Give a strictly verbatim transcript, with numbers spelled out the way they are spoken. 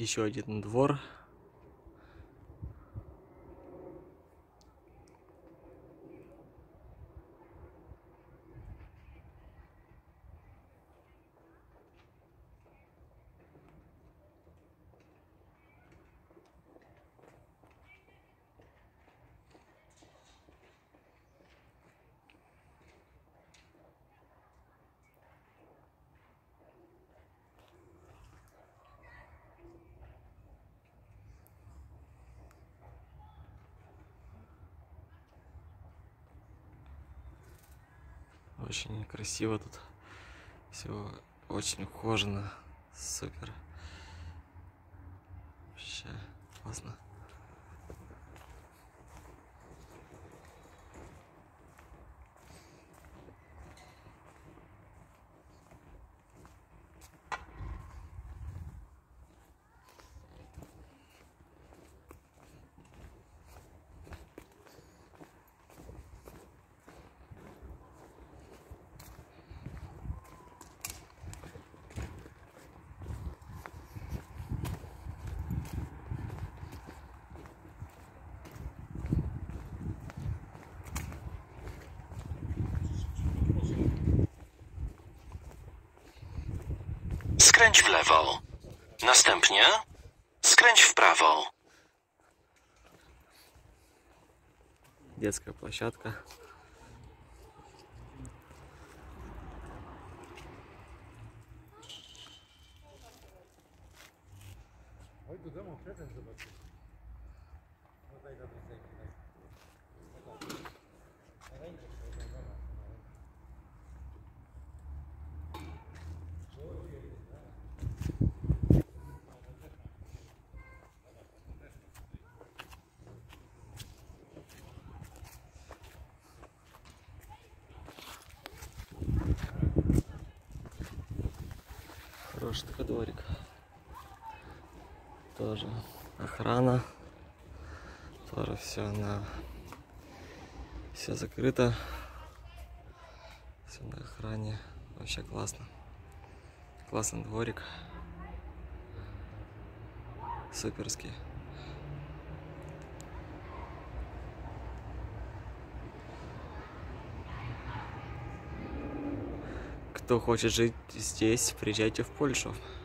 еще один двор. Очень красиво тут. Все очень ухоженно. Супер. Вообще классно. Skręć w lewo. Następnie skręć w prawo. Детская площадка. Хороший такой дворик. Тоже охрана. Тоже все на все закрыто. Все на охране. Вообще классно. Классный дворик. Суперский. Кто хочет жить здесь, приезжайте в Польшу.